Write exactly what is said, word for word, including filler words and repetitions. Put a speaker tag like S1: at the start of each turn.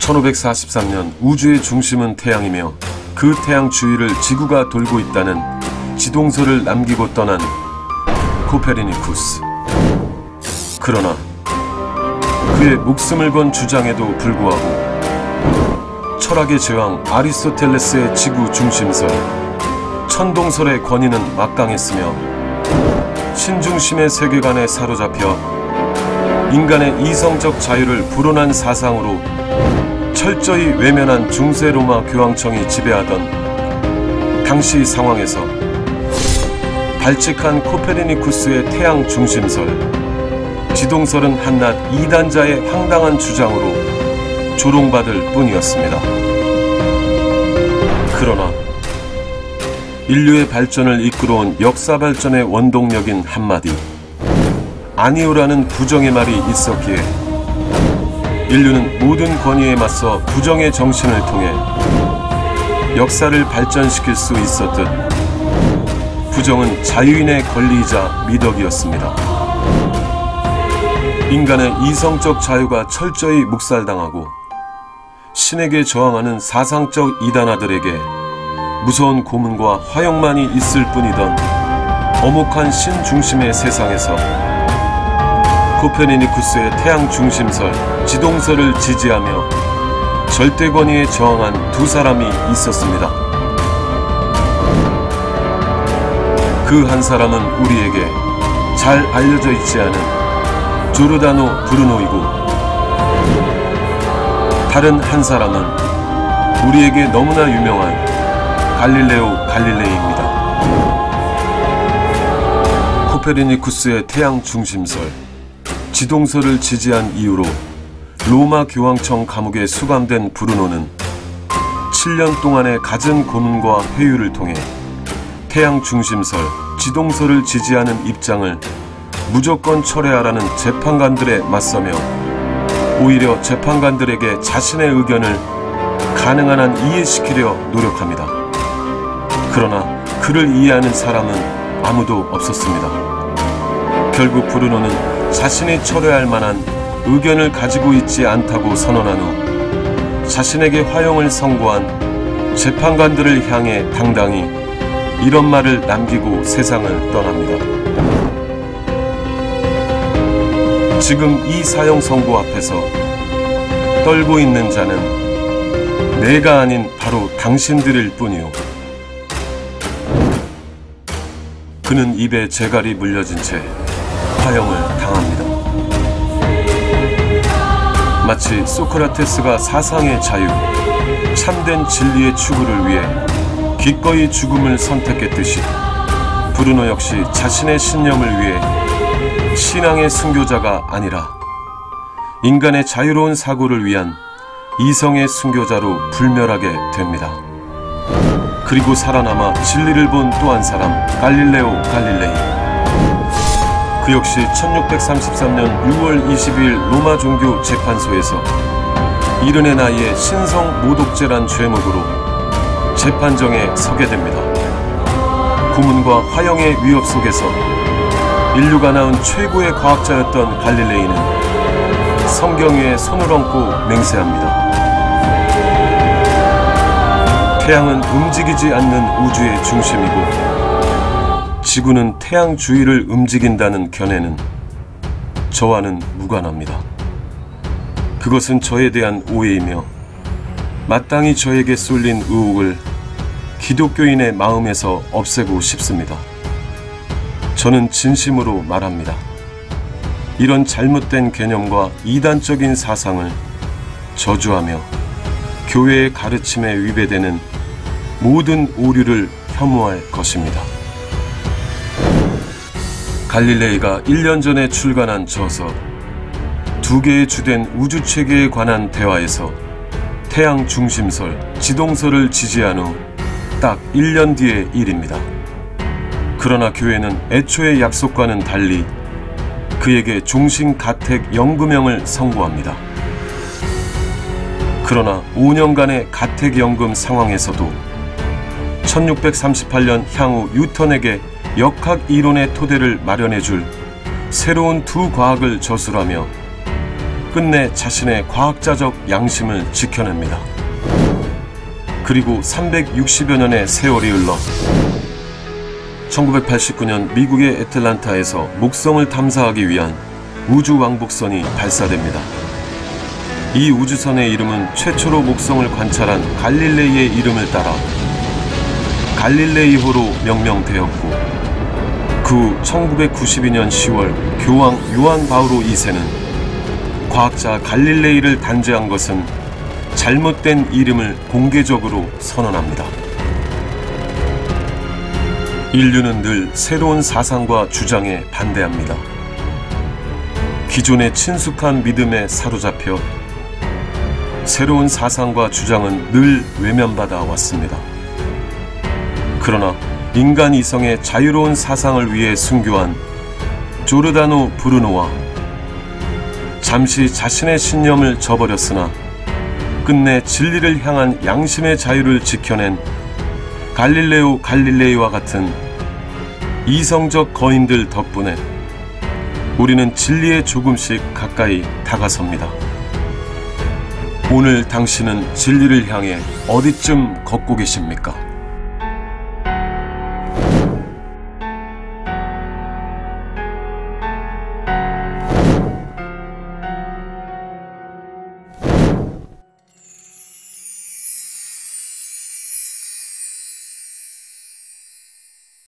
S1: 천오백사십삼 년 우주의 중심은 태양이며 그 태양 주위를 지구가 돌고 있다는 지동서를 남기고 떠난 코페르니쿠스. 그러나 그의 목숨을 건 주장에도 불구하고 철학의 제왕 아리스토텔레스의 지구 중심설, 천동설의 권위는 막강했으며 신중심의 세계관에 사로잡혀 인간의 이성적 자유를 불온한 사상으로 철저히 외면한 중세 로마 교황청이 지배하던 당시 상황에서 발칙한 코페르니쿠스의 태양 중심설, 지동설은 한낱 이단자의 황당한 주장으로 조롱받을 뿐이었습니다. 그러나 인류의 발전을 이끌어온 역사 발전의 원동력인 한마디 아니오라는 부정의 말이 있었기에 인류는 모든 권위에 맞서 부정의 정신을 통해 역사를 발전시킬 수 있었듯 부정은 자유인의 권리이자 미덕이었습니다. 인간의 이성적 자유가 철저히 묵살당하고 신에게 저항하는 사상적 이단아들에게 무서운 고문과 화형만이 있을 뿐이던 엄혹한 신 중심의 세상에서 코페르니쿠스의 태양 중심설, 지동설을 지지하며 절대 권위에 저항한 두 사람이 있었습니다. 그 한 사람은 우리에게 잘 알려져 있지 않은 조르다노 브루노이고, 다른 한 사람은 우리에게 너무나 유명한 갈릴레오 갈릴레이입니다. 코페르니쿠스의 태양 중심설, 지동설을 지지한 이유로 로마 교황청 감옥에 수감된 브루노는 칠 년 동안의 갖은 고문과 회유를 통해 태양 중심설, 지동설을 지지하는 입장을 무조건 철회하라는 재판관들에 맞서며 오히려 재판관들에게 자신의 의견을 가능한 한 이해시키려 노력합니다. 그러나 그를 이해하는 사람은 아무도 없었습니다. 결국 브루노는 자신이 철회할 만한 의견을 가지고 있지 않다고 선언한 후 자신에게 화형을 선고한 재판관들을 향해 당당히 이런 말을 남기고 세상을 떠납니다. 지금 이 사형 선고 앞에서 떨고 있는 자는 내가 아닌 바로 당신들일 뿐이요. 그는 입에 재갈이 물려진 채 화형을 당합니다. 마치 소크라테스가 사상의 자유, 참된 진리의 추구를 위해 기꺼이 죽음을 선택했듯이 브루노 역시 자신의 신념을 위해 신앙의 순교자가 아니라 인간의 자유로운 사고를 위한 이성의 순교자로 불멸하게 됩니다. 그리고 살아남아 진리를 본 또 한 사람, 갈릴레오 갈릴레이. 그 역시 천육백삼십삼 년 유월 이십이일 로마 종교 재판소에서 이른의 나이에 신성 모독죄란 죄목으로 재판정에 서게 됩니다. 고문과 화형의 위협 속에서 인류가 낳은 최고의 과학자였던 갈릴레이는 성경 위에 손을 얹고 맹세합니다. 태양은 움직이지 않는 우주의 중심이고 지구는 태양 주위를 움직인다는 견해는 저와는 무관합니다. 그것은 저에 대한 오해이며 마땅히 저에게 쏠린 의혹을 기독교인의 마음에서 없애고 싶습니다. 저는 진심으로 말합니다. 이런 잘못된 개념과 이단적인 사상을 저주하며 교회의 가르침에 위배되는 모든 오류를 혐오할 것입니다. 갈릴레이가 일 년 전에 출간한 저서 두 개의 주된 우주체계에 관한 대화에서 태양 중심설, 지동설을 지지한 후 딱 일 년 뒤의 일입니다. 그러나 교회는 애초의 약속과는 달리 그에게 종신 가택 연금형을 선고합니다. 그러나 오 년간의 가택연금 상황에서도 천육백삼십팔 년 향후 뉴턴에게 역학 이론의 토대를 마련해줄 새로운 두 과학을 저술하며 끝내 자신의 과학자적 양심을 지켜냅니다. 그리고 삼백육십여 년의 세월이 흘러 천구백팔십구 년 미국의 애틀란타에서 목성을 탐사하기 위한 우주왕복선이 발사됩니다. 이 우주선의 이름은 최초로 목성을 관찰한 갈릴레이의 이름을 따라 갈릴레이호로 명명되었고, 그 후 천구백구십이 년 시월 교황 요한 바오로 이 세는 과학자 갈릴레이를 단죄한 것은 잘못된 이름을 공개적으로 선언합니다. 인류는 늘 새로운 사상과 주장에 반대합니다. 기존의 친숙한 믿음에 사로잡혀 새로운 사상과 주장은 늘 외면받아 왔습니다. 그러나 인간 이성의 자유로운 사상을 위해 순교한 조르다노 브루노와 잠시 자신의 신념을 저버렸으나 끝내 진리를 향한 양심의 자유를 지켜낸 갈릴레오 갈릴레이와 같은 이성적 거인들 덕분에 우리는 진리에 조금씩 가까이 다가섭니다. 오늘 당신은 진리를 향해 어디쯤 걷고 계십니까?